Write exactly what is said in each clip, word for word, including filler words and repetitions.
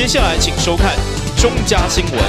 接下来请收看中嘉新闻。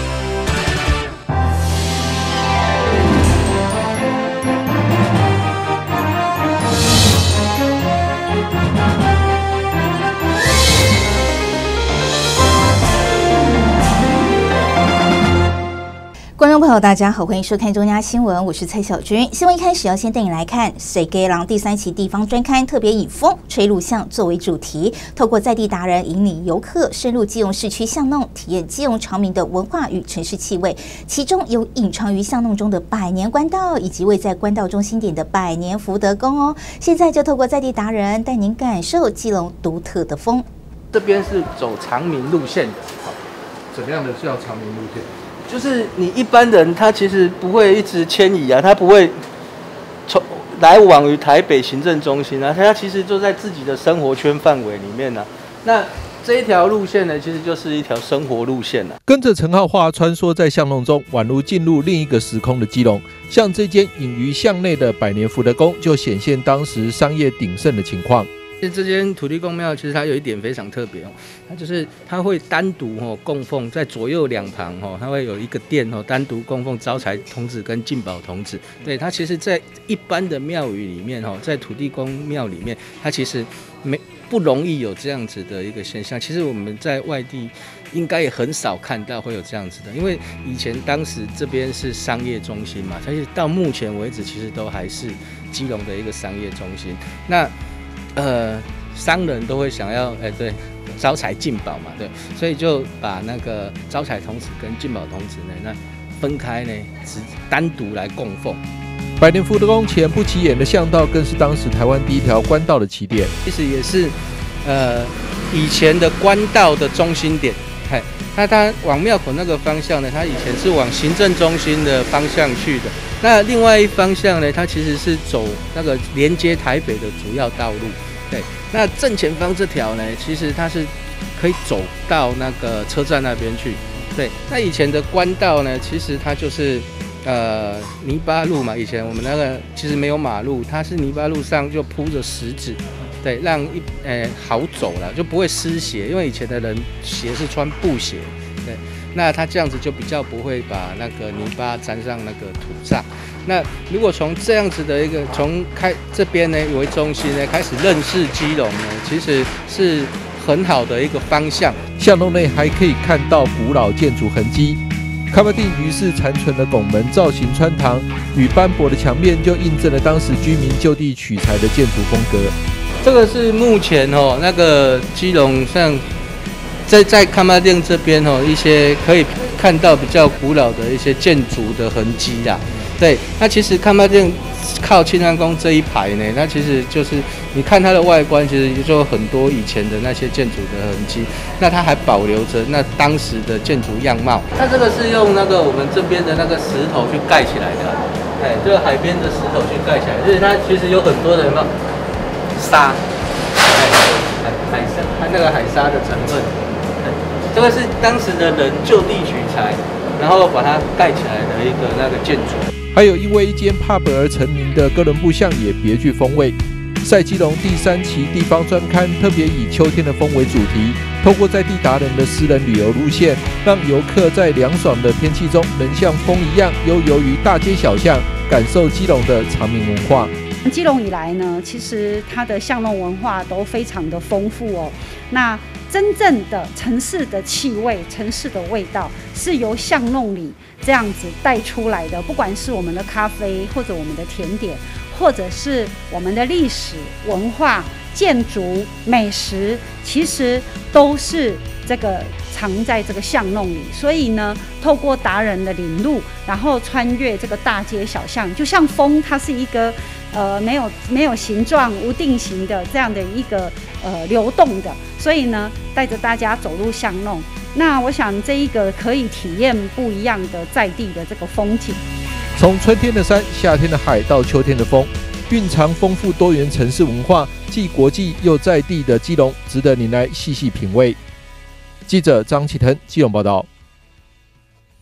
观众朋友，大家好，欢迎收看中嘉新闻，我是蔡小军。新闻一开始要先带你来看水给郎第三期地方专刊，特别以风吹录像作为主题，透过在地达人引领游客深入基隆市区巷弄，体验基隆常民的文化与城市气味。其中有隐藏于巷弄中的百年官道，以及位在官道中心点的百年福德宫哦。现在就透过在地达人带您感受基隆独特的风。 这边是走常民路线的， 怎样的叫常民路线？ 就是你一般人他其实不会一直迁移啊，他不会从来往于台北行政中心啊，他其实就在自己的生活圈范围里面啊。那这一条路线呢，其实就是一条生活路线啊。 跟着陈浩华穿梭在巷弄中，宛如进入另一个时空的基隆。像这间隐于巷内的百年福德宫，就显现当时商业鼎盛的情况。 这间土地公庙其实它有一点非常特别哦，它就是它会单独哦供奉在左右两旁哦，它会有一个殿哦单独供奉招财童子跟进宝童子。对，它其实在一般的庙宇里面哦，在土地公庙里面，它其实没不容易有这样子的一个现象。其实我们在外地应该也很少看到会有这样子的，因为以前当时这边是商业中心嘛，但是到目前为止其实都还是基隆的一个商业中心。那呃，商人都会想要，哎、欸，对，招财进宝嘛，对，所以就把那个招财童子跟进宝童子呢，那分开呢，只单独来供奉。 百年福德宫前不起眼的巷道，更是当时台湾第一条官道的起点， 其实也是，呃，以前的官道的中心点。嘿，那它往庙口那个方向呢，它以前是往行政中心的方向去的。那另外一方向呢，它其实是走那个连接台北的主要道路。对，那正前方这条呢，其实它是可以走到那个车站那边去。对，那以前的官道呢，其实它就是呃泥巴路嘛。以前我们那个其实没有马路，它是泥巴路上就铺着石子。对，让一呃好走了，就不会湿鞋，因为以前的人鞋是穿布鞋，对，那他这样子就比较不会把那个泥巴沾上那个土上。那如果从这样子的一个从开这边呢为中心呢开始认识基隆呢，其实是很好的一个方向。 巷弄内还可以看到古老建筑痕迹，看不定于是残存的拱门造型穿堂与斑驳的墙面，就印证了当时居民就地取材的建筑风格。 这个是目前哦，那个基隆像在在崁仔顶这边哦，一些可以看到比较古老的一些建筑的痕迹啦。对，那其实崁仔顶靠庆安宫这一排呢，那其实就是你看它的外观，其实就有很多以前的那些建筑的痕迹。那它还保留着那当时的建筑样貌。它这个是用那个我们这边的那个石头去盖起来的，哎，这个海边的石头去盖起来，就是它其实有很多的什么。沙，海海沙，它那个海沙的成分，这个是当时的人就地取材，然后把它盖起来的一个那个建筑。 还有因为一间 pub 而成名的哥伦布巷也别具风味。赛基隆第三期地方专刊特别以秋天的风为主题，透过在地达人的私人旅游路线，让游客在凉爽的天气中，能像风一样悠游于大街小巷，感受基隆的常民文化。 基隆以来呢，其实它的巷弄文化都非常的丰富哦。那真正的城市的气味、城市的味道，是由巷弄里这样子带出来的。不管是我们的咖啡，或者我们的甜点，或者是我们的历史文化、建筑、美食，其实都是这个藏在这个巷弄里。所以呢，透过达人的领路，然后穿越这个大街小巷，就像风，它是一个呃没有没有形状、无定型的这样的一个呃流动的，所以呢，带着大家走入巷弄。那我想这一个可以体验不一样的在地的这个风景。 从春天的山、夏天的海到秋天的风，蕴藏丰富多元城市文化，既国际又在地的基隆，值得您来细细品味。记者张启腾基隆报道。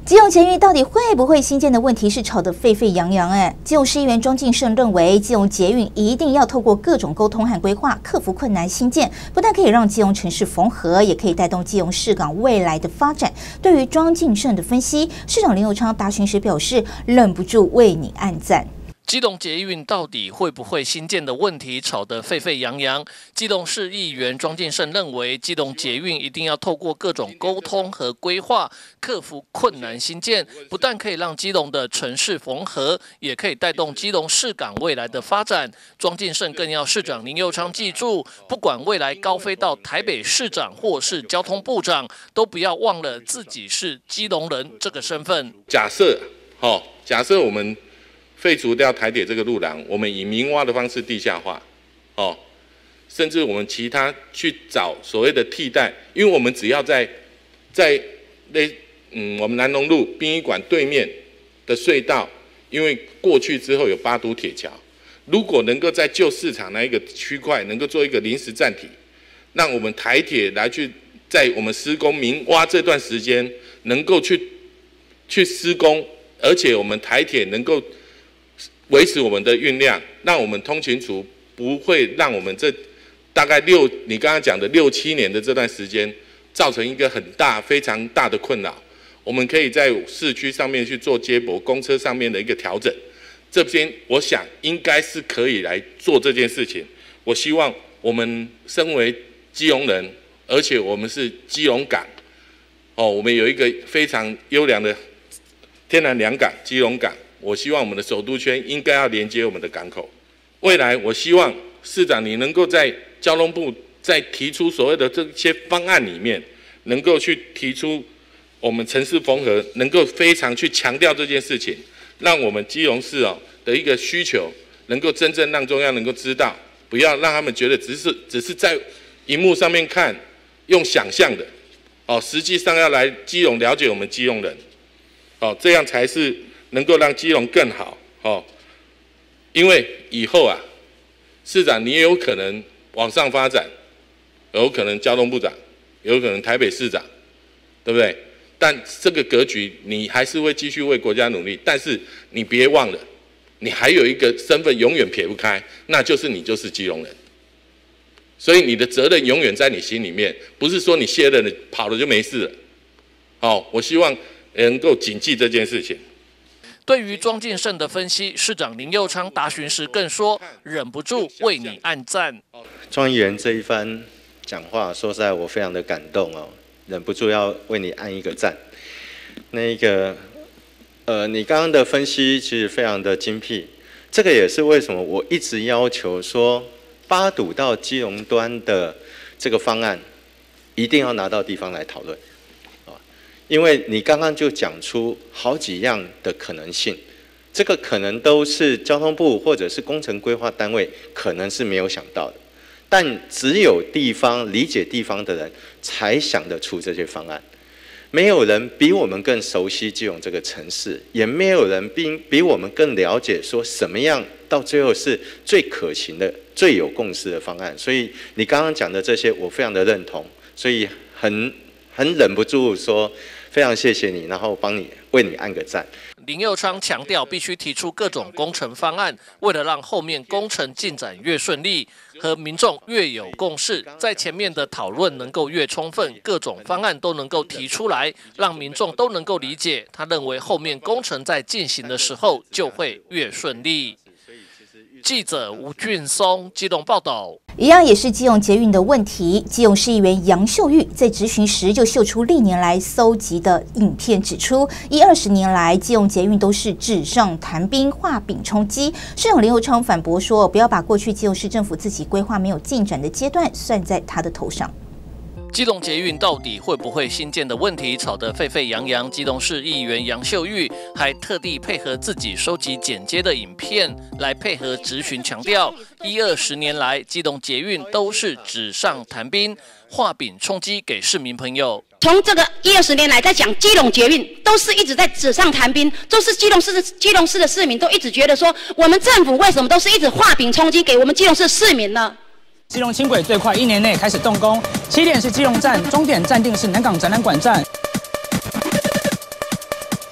基隆捷运到底会不会新建的问题是吵得沸沸扬扬哎。基隆市议员庄敬胜认为，基隆捷运一定要透过各种沟通和规划，克服困难新建，不但可以让基隆城市缝合，也可以带动基隆市港未来的发展。对于庄敬胜的分析，市长林右昌答询时表示，忍不住为你按赞。 基隆捷运到底会不会新建的问题吵得沸沸扬扬。基隆市议员庄敬胜认为，基隆捷运一定要透过各种沟通和规划，克服困难新建，不但可以让基隆的城市缝合，也可以带动基隆市港未来的发展。庄敬胜更要市长林右昌记住，不管未来高飞到台北市长或是交通部长，都不要忘了自己是基隆人这个身份。 假设，哦，假设我们废除掉台铁这个路廊，我们以明挖的方式地下化，哦，甚至我们其他去找所谓的替代，因为我们只要在在那嗯我们南农路殡仪馆对面的隧道，因为过去之后有八堵铁桥，如果能够在旧市场那一个区块能够做一个临时站体，让我们台铁来去在我们施工明挖这段时间能够去去施工，而且我们台铁能够维持我们的运量，让我们通勤族不会让我们这大概六你刚刚讲的六七年的这段时间造成一个很大非常大的困扰。我们可以在市区上面去做接驳，公车上面的一个调整，这边我想应该是可以来做这件事情。我希望我们身为基隆人，而且我们是基隆港，哦，我们有一个非常优良的天然良港基隆港。我希望我们的首都圈应该要连接我们的港口。未来，我希望市长你能够在交通部在提出所谓的这些方案里面，能够去提出我们城市缝合，能够非常去强调这件事情，让我们基隆市哦的一个需求能够真正让中央能够知道，不要让他们觉得只是只是在荧幕上面看，用想象的，哦，实际上要来基隆了解我们基隆人，哦，这样才是能够让基隆更好，哦，因为以后啊，市长你也有可能往上发展，有可能交通部长，有可能台北市长，对不对？但这个格局你还是会继续为国家努力，但是你别忘了，你还有一个身份永远撇不开，那就是你就是基隆人。所以你的责任永远在你心里面，不是说你卸任了跑了就没事了。好，我希望能够谨记这件事情。 对于庄敬胜的分析，市长林右昌答询时更说，忍不住为你按赞。 庄议员这一番讲话，说实在我非常的感动哦，忍不住要为你按一个赞。那个，呃，你刚刚的分析其实非常的精辟，这个也是为什么我一直要求说，八堵到基隆端的这个方案，一定要拿到地方来讨论。因为你刚刚就讲出好几样的可能性，这个可能都是交通部或者是工程规划单位可能是没有想到的，但只有地方理解地方的人才想得出这些方案。没有人比我们更熟悉基隆这个城市，也没有人比比我们更了解说什么样到最后是最可行的、最有共识的方案。所以你刚刚讲的这些，我非常的认同，所以很很忍不住说。非常谢谢你，然后帮你为你按个赞。 林右昌强调，必须提出各种工程方案，为了让后面工程进展越顺利，和民众越有共识，在前面的讨论能够越充分，各种方案都能够提出来，让民众都能够理解。他认为后面工程在进行的时候就会越顺利。记者吴俊松基隆报道。 一样也是基隆捷运的问题，基隆市议员杨秀玉在质询时就秀出历年来搜集的影片，指出一二十年来基隆捷运都是纸上谈兵、画饼充饥。市长林右昌反驳说，不要把过去基隆市政府自己规划没有进展的阶段算在他的头上。 基隆捷运到底会不会新建的问题吵得沸沸扬扬，基隆市议员杨秀玉还特地配合自己收集剪接的影片来配合质询，强调一二十年来基隆捷运都是纸上谈兵、画饼充饥给市民朋友。 从这个一二十年来在讲基隆捷运，都是一直在纸上谈兵，都是基隆市的基隆市的市民都一直觉得说，我们政府为什么都是一直画饼充饥给我们基隆市市民呢？ 基隆轻轨最快一年内开始动工，起点是基隆站，终点站定是南港展览馆站。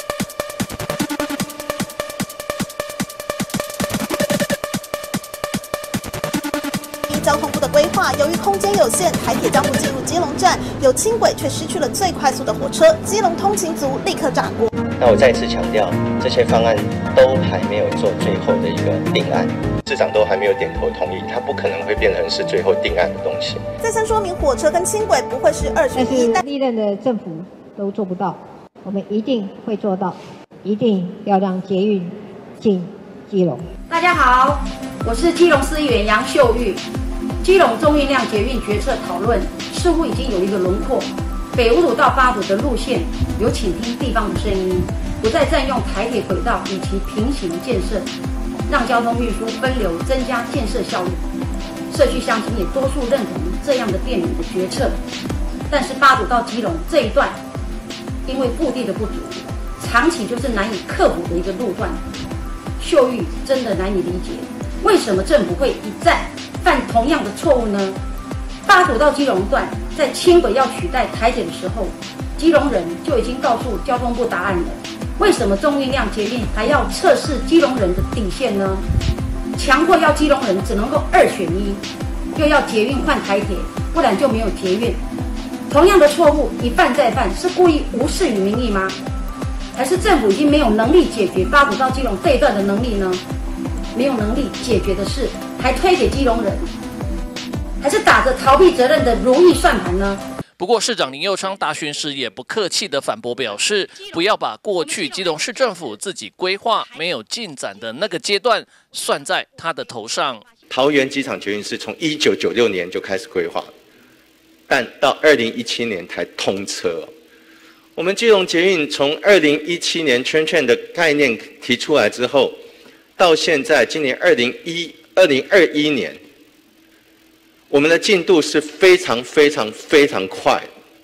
由于空间有限，台铁将不进入基隆站，有轻轨却失去了最快速的火车，基隆通勤族立刻炸锅。 那我再次强调，这些方案都还没有做最后的一个定案，市长都还没有点头同意，它不可能会变成是最后定案的东西。 再三说明，火车跟轻轨不会是二选一， 但是历任的政府都做不到，我们一定会做到，一定要让捷运进基隆。 大家好，我是基隆市议员杨秀玉。基隆中运量捷运决策讨论似乎已经有一个轮廓，北五堵到八堵的路线有倾听地方的声音，不再占用台铁轨道与其平行建设，让交通运输分流，增加建设效率。社区乡亲也多数认同这样的便民的决策，但是八堵到基隆这一段，因为腹地的不足，长期就是难以克服的一个路段。秀玉真的难以理解，为什么政府会一再犯同样的错误呢？八堵到基隆段，在轻轨要取代台铁的时候，基隆人就已经告诉交通部答案了。为什么中运量捷运还要测试基隆人的底线呢？强迫要基隆人只能够二选一，又要捷运换台铁，不然就没有捷运。同样的错误一犯再犯，是故意无视于民意吗？还是政府已经没有能力解决八堵到基隆这一段的能力呢？没有能力解决的事，还推给基隆人，还是打着逃避责任的如意算盘呢？ 不过，市长林右昌答询时也不客气地反驳表示，不要把过去基隆市政府自己规划没有进展的那个阶段算在他的头上。 桃园机场捷运是从一九九六年就开始规划，但到二零一七年才通车。我们基隆捷运从二零一七年圈圈的概念提出来之后，到现在今年二零一二零二一年，我们的进度是非常非常非常快。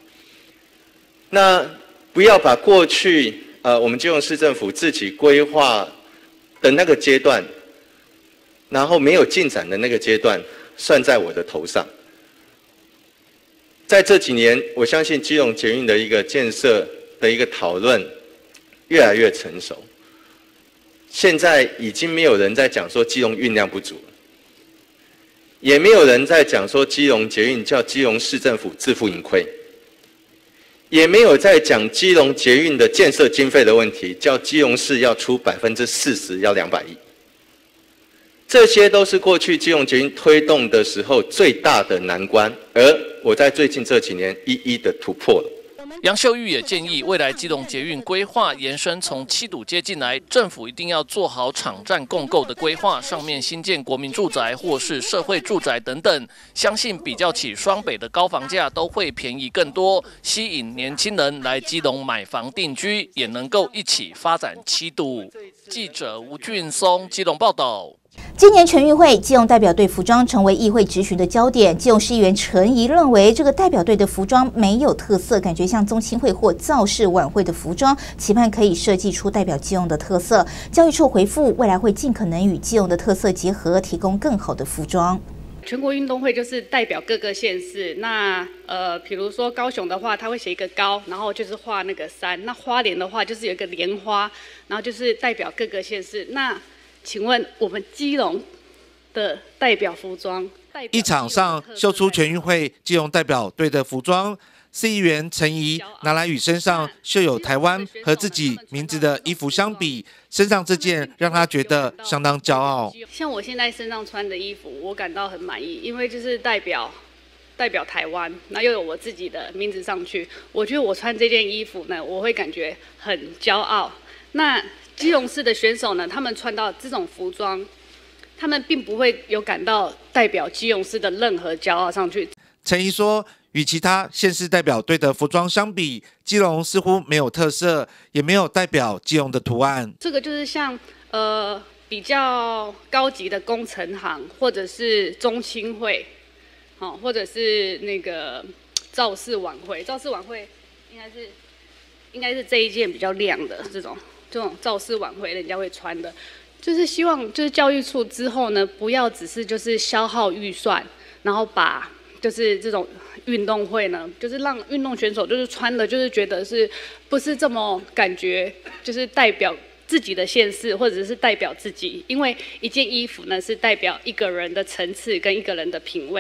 那不要把过去呃我们基隆市政府自己规划的那个阶段，然后没有进展的那个阶段算在我的头上。在这几年，我相信基隆捷运的一个建设的一个讨论越来越成熟。现在已经没有人在讲说基隆运量不足，也没有人在讲说基隆捷运叫基隆市政府自负盈亏，也没有在讲基隆捷运的建设经费的问题，叫基隆市要出百分之四十，要两百亿。这些都是过去基隆捷运推动的时候最大的难关，而我在最近这几年一一的突破了。 杨秀玉也建议，未来基隆捷运规划延伸从七堵街进来，政府一定要做好场站共构的规划，上面新建国民住宅或是社会住宅等等，相信比较起双北的高房价都会便宜更多，吸引年轻人来基隆买房定居，也能够一起发展七堵。记者吴俊松基隆报道。 今年全运会，基隆代表队服装成为议会质询的焦点。基隆市议员陈怡认为，这个代表队的服装没有特色，感觉像宗亲会或造势晚会的服装，期盼可以设计出代表基隆的特色。教育处回复，未来会尽可能与基隆的特色结合，提供更好的服装。 全国运动会就是代表各个县市，那呃，比如说高雄的话，它会写一个高，然后就是画那个山；那花莲的话，就是有一个莲花，然后就是代表各个县市。那请问我们基隆的代表服装， 一场上秀出全运会基隆代表队的服装，市议员陈怡拿来与身上绣有台湾和自己名字的衣服相比，身上这件让他觉得相当骄傲。 像我现在身上穿的衣服，我感到很满意，因为就是代表代表台湾，那又有我自己的名字上去，我觉得我穿这件衣服呢，我会感觉很骄傲。那基隆市的选手呢，他们穿到这种服装，他们并不会有感到代表基隆市的任何骄傲上去。 陈怡说，与其他县市代表队的服装相比，基隆似乎没有特色，也没有代表基隆的图案。 这个就是像呃比较高级的工程行，或者是中青会，哦，或者是那个造势晚会。造势晚会应该是应该是这一件比较亮的这种。这种造势晚会人家会穿的，就是希望就是教育处之后呢，不要只是就是消耗预算，然后把就是这种运动会呢，就是让运动选手就是穿的，就是觉得是不是这么感觉，就是代表自己的县市或者是代表自己，因为一件衣服呢是代表一个人的层次跟一个人的品味。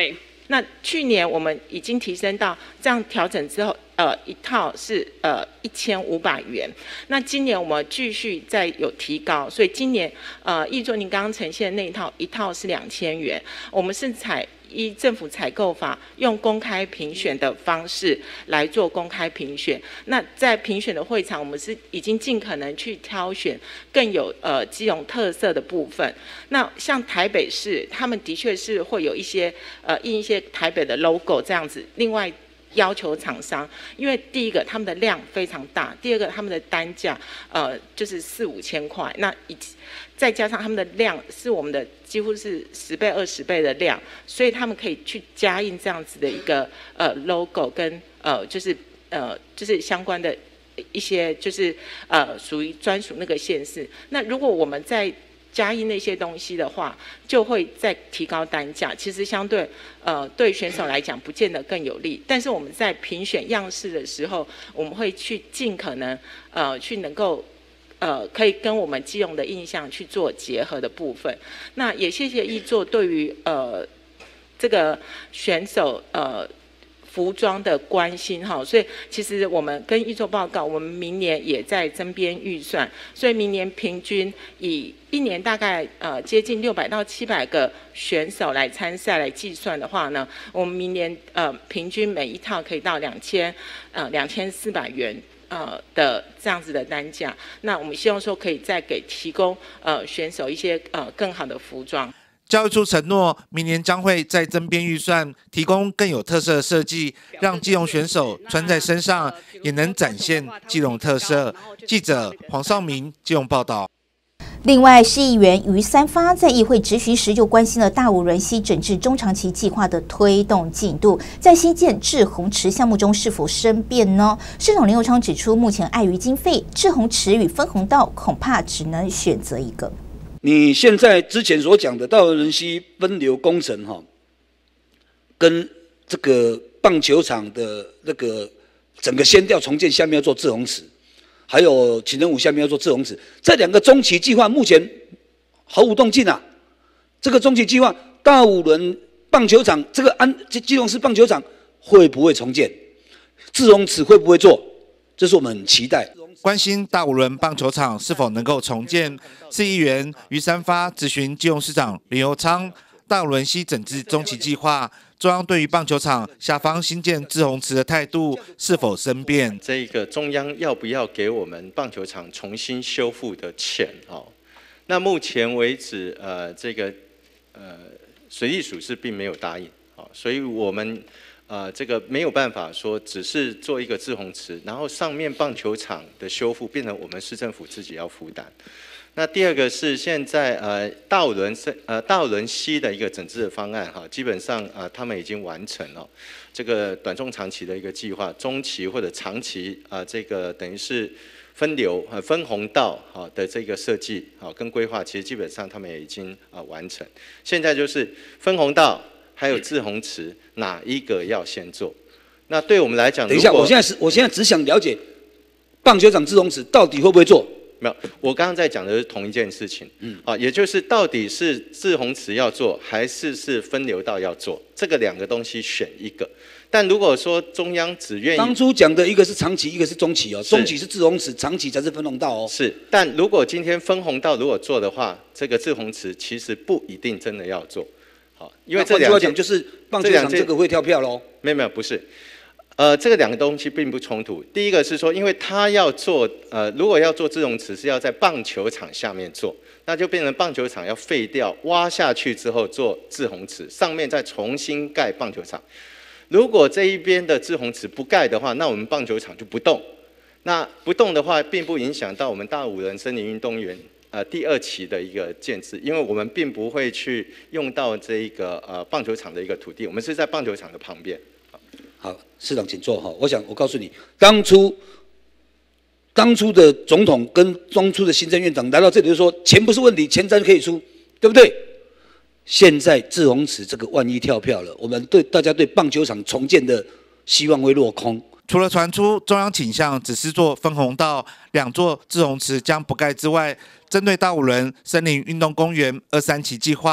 那去年我们已经提升到这样调整之后，呃，一套是呃一千五百元。那今年我们继续再有提高，所以今年呃，易作您刚刚呈现的那一套，一套是两千元。我们是采依政府采购法，用公开评选的方式来做公开评选。那在评选的会场，我们是已经尽可能去挑选更有呃基隆特色的部分。那像台北市，他们的确是会有一些呃印一些台北的 logo 这样子。另外，要求厂商，因为第一个他们的量非常大，第二个他们的单价呃就是四五千块，那以再加上他们的量是我们的几乎是十倍二十倍的量，所以他们可以去加印这样子的一个呃 logo 跟呃就是呃就是相关的一些就是呃属于专属那个县市。那如果我们在加印那些东西的话，就会再提高单价。其实相对呃对选手来讲，不见得更有利。但是我们在评选样式的时候，我们会去尽可能呃去能够呃可以跟我们基隆的印象去做结合的部分。那也谢谢易作对于呃这个选手呃。服装的关心哈，所以其实我们跟易作报告，我们明年也在增编预算，所以明年平均以一年大概呃接近六百到七百个选手来参赛来计算的话呢，我们明年呃平均每一套可以到两千呃两千四百元。呃的这样子的单价，那我们希望说可以再给提供呃选手一些呃更好的服装。 教育处承诺，明年将会再增编预算，提供更有特色的设计，让基隆选手穿在身上也能展现基隆特色。记者黄少明基隆报道。 另外，市议员于三发在议会质询时就关心了大武仑溪整治中长期计划的推动进度，在新建滞洪池项目中是否生变呢？市长林右昌指出，目前碍于经费，滞洪池与分洪道恐怕只能选择一个。 你现在之前所讲的大武仑溪分流工程哈，跟这个棒球场的那个整个先调重建下面要做滞洪池，还有情人湖下面要做滞洪池，这两个中期计划目前毫无动静啊。这个中期计划，大武仑棒球场这个安基隆市棒球场会不会重建？滞洪池会不会做？这是我们很期待。 关心大武仑棒球场是否能够重建，市议员于三发质询基隆市长林右昌，大武仑溪整治中期计划，中央对于棒球场下方新建滞洪池的态度是否生变？ 这个中央要不要给我们棒球场重新修复的钱？哦，那目前为止，呃，这个呃水利署是并没有答应，好，所以我们。呃，这个没有办法说只是做一个滞洪池，然后上面棒球场的修复变成我们市政府自己要负担。那第二个是现在呃大武仑呃大武仑溪的一个整治的方案哈，基本上呃他们已经完成了这个短中长期的一个计划，中期或者长期啊、呃、这个等于是分流呃分洪道好的这个设计好跟规划，其实基本上他们也已经啊、呃、完成。现在就是分洪道。还有滞洪池，哪一个要先做？那对我们来讲， 等一下，我现在是，我现在只想了解棒球场滞洪池到底会不会做？ 没有，我刚刚在讲的是同一件事情，嗯，啊，也就是到底是滞洪池要做，还是是分流道要做？这个两个东西选一个。但如果说中央只愿意， 当初讲的一个是长期，一个是中期哦，中期是滞洪池，长期才是分洪道哦。 是，但如果今天分洪道如果做的话，这个滞洪池其实不一定真的要做。因为这两讲就是棒球场这个会跳票喽？ 没有没有，不是，呃，这个两个东西并不冲突。第一个是说，因为他要做，呃，如果要做滞洪池是要在棒球场下面做，那就变成棒球场要废掉，挖下去之后做滞洪池，上面再重新盖棒球场。如果这一边的滞洪池不盖的话，那我们棒球场就不动。那不动的话，并不影响到我们大武仑森林运动园。呃，第二期的一个建制，因为我们并不会去用到这一个呃棒球场的一个土地，我们是在棒球场的旁边。 好，市长请坐哈。我想我告诉你，当初当初的总统跟当初的行政院长来到这里就说，钱不是问题，钱咱可以出，对不对？现在滞洪池这个万一跳票了，我们对大家对棒球场重建的希望会落空。 除了传出中央倾向只是做分洪道，两座滞洪池将不盖之外，针对大武仑森林运动公园二三期计划，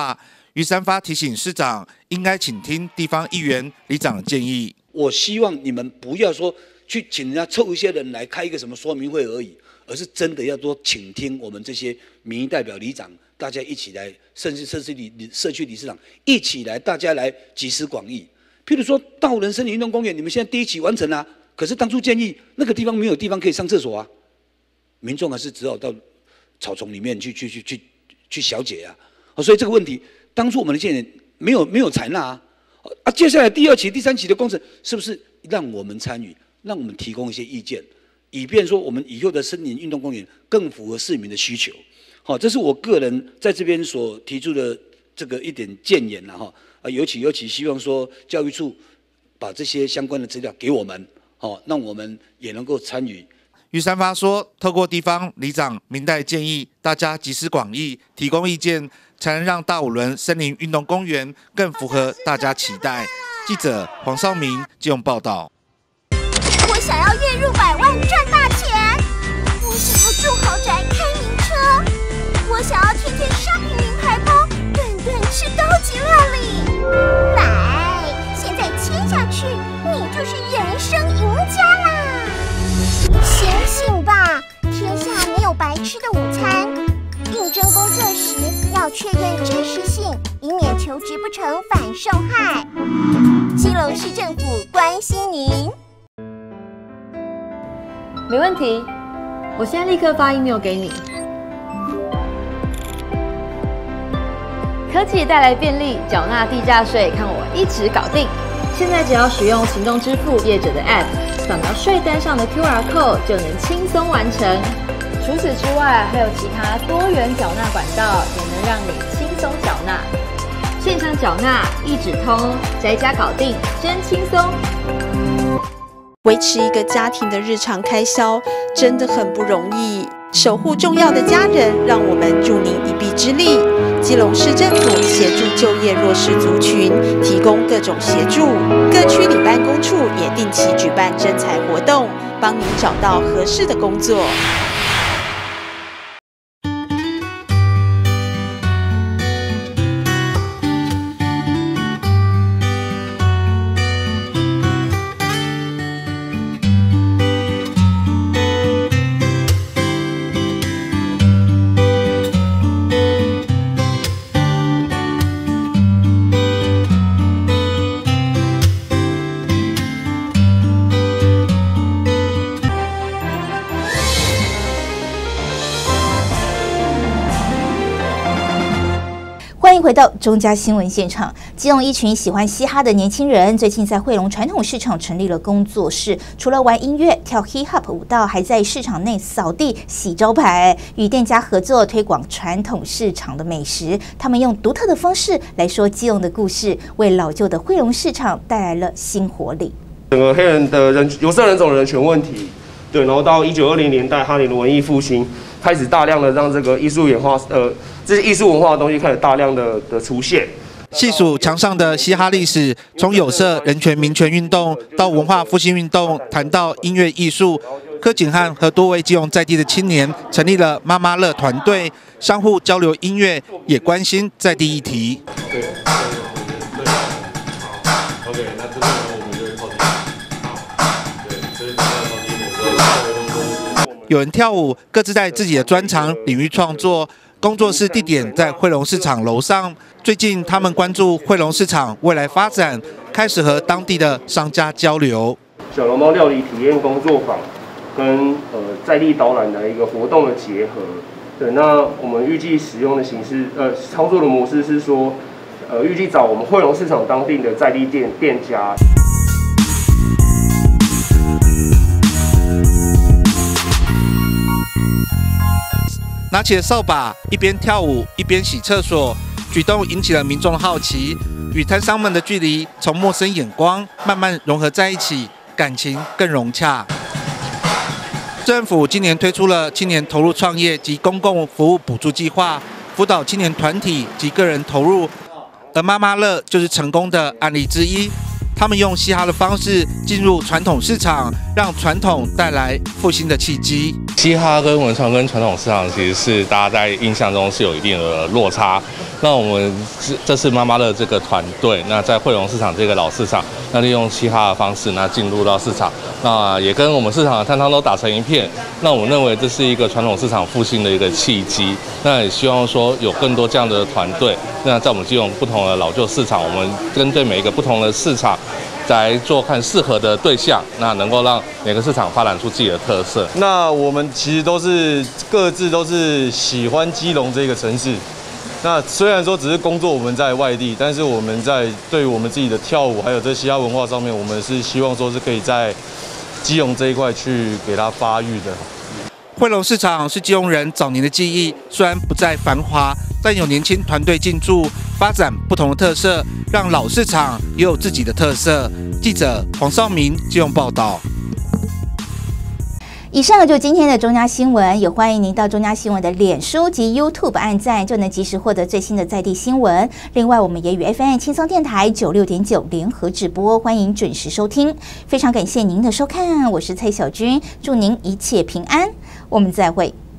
于三发提醒市长，应该倾听地方议员、里长的建议。 我希望你们不要说去请人家凑一些人来开一个什么说明会而已，而是真的要多倾听我们这些民意代表、里长，大家一起来，甚至社区理社区理事长一起来，大家来集思广益。譬如说，道人森林运动公园，你们现在第一期完成啊，可是当初建议那个地方没有地方可以上厕所啊，民众还是只好到草丛里面去去去去去小解啊。所以这个问题，当初我们的建议没有没有采纳啊。啊，接下来第二期、第三期的工程，是不是让我们参与，让我们提供一些意见，以便说我们以后的森林运动公园更符合市民的需求？好，这是我个人在这边所提出的这个一点建言了哈。啊，尤其尤其希望说教育处把这些相关的资料给我们，好，让我们也能够参与。 于三发说，透过地方里长、民代建议，大家集思广益，提供意见，才能让大武仑森林运动公园更符合大家期待。记者黄少明基隆报道。 我想要月入百万赚大钱，我想要住豪宅开名车，我想要天天 shopping 名牌包，顿顿吃高级料理。来，现在签下去，你就是人生赢家啦！醒醒吧，天下没有白吃的午餐。应征工作时要确认真实性，以免求职不成反受害。基隆市政府关心您。 没问题，我现在立刻发 email 给你。科技带来便利，缴纳地价税看我一直搞定。现在只要使用行动支付业者的 App， 扫描税单上的 Q R code 就能轻松完成。除此之外，还有其他多元缴纳管道，也能让你轻松缴纳。现场缴纳一指通，宅家搞定，真轻松。 维持一个家庭的日常开销真的很不容易，守护重要的家人，让我们助您一臂之力。基隆市政府协助就业弱势族群，提供各种协助。各区里办公处也定期举办征才活动，帮您找到合适的工作。 欢迎回到中嘉新闻现场。基隆一群喜欢嘻哈的年轻人，最近在惠龙传统市场成立了工作室，除了玩音乐、跳 hip hop 舞蹈，还在市场内扫地、洗招牌，与店家合作推广传统市场的美食。他们用独特的方式来说基隆的故事，为老旧的惠龙市场带来了新活力。 整个黑人的人有色人种的人权问题，对，然后到一九二零年代哈林的文艺复兴，开始大量的让这个艺术演化，呃。这些艺术文化的东西开始大量的的出现。 细数墙上的嘻哈历史，从有色人权民权运动到文化复兴运动，谈到音乐艺术，柯景汉和多位基隆在地的青年成立了妈妈乐团队，相互交流音乐，也关心在地议题。 对，对，对，好 ，OK， 那这时候我们就会靠近。好，对，这是比较靠近的。 有人跳舞，各自在自己的专长领域创作。工作室地点在惠龙市场楼上。最近，他们关注惠龙市场未来发展，开始和当地的商家交流。 小笼包料理体验工作坊跟呃在地导览的一个活动的结合。对，那我们预计使用的形式，呃，操作的模式是说，呃，预计找我们惠龙市场当地的在地店店家。 拿起了扫把，一边跳舞一边洗厕所，举动引起了民众的好奇，与摊商们的距离从陌生眼光慢慢融合在一起，感情更融洽。政府今年推出了青年投入创业及公共服务补助计划，辅导青年团体及个人投入，而妈妈乐就是成功的案例之一。 他们用嘻哈的方式进入传统市场，让传统带来复兴的契机。 嘻哈跟文创跟传统市场其实是大家在印象中是有一定的落差。那我们这次妈妈的这个团队，那在惠隆市场这个老市场，那利用嘻哈的方式，那进入到市场，那也跟我们市场的摊商都打成一片。那我认为这是一个传统市场复兴的一个契机。那也希望说有更多这样的团队，那在我们基隆不同的老旧市场，我们针对每一个不同的市场，来做看适合的对象，那能够让每个市场发展出自己的特色。 那我们其实都是各自都是喜欢基隆这个城市。那虽然说只是工作我们在外地，但是我们在对于我们自己的跳舞还有这嘻哈文化上面，我们是希望说是可以在基隆这一块去给它发育的。 惠隆市场是基隆人早年的记忆，虽然不再繁华，但有年轻团队进驻，发展不同的特色，让老市场也有自己的特色。记者黄少明基隆报道。 以上就是今天的中嘉新闻，也欢迎您到中嘉新闻的脸书及 YouTube 按赞，就能及时获得最新的在地新闻。另外，我们也与 F M 轻松电台九六点九联合直播，欢迎准时收听。非常感谢您的收看，我是蔡小君，祝您一切平安，我们再会。